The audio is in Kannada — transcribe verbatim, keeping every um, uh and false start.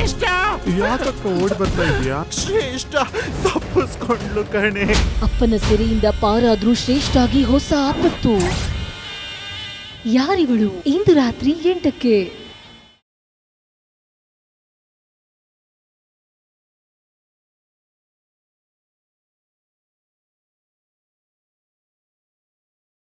ಶ್ರೇಷ್ಠ ಯಾಕಕ್ಕ ಓಡಿ ಬರ್ತಾ ಇದೀಯಾ? ಶ್ರೇಷ್ಠ ತಪ್ಪಿಸ್ಕೊಂಡ್ಲು ಕಣೆ. ಅಪ್ಪನ ಸೆರೆಯಿಂದ ಪಾರಾದ್ರೂ ಶ್ರೇಷ್ಠಾಗಿ ಹೊಸ ಆಪತ್ತು. ಯಾರಿವಳು? ಇಂದು ರಾತ್ರಿ ಎಂಟಕ್ಕೆ.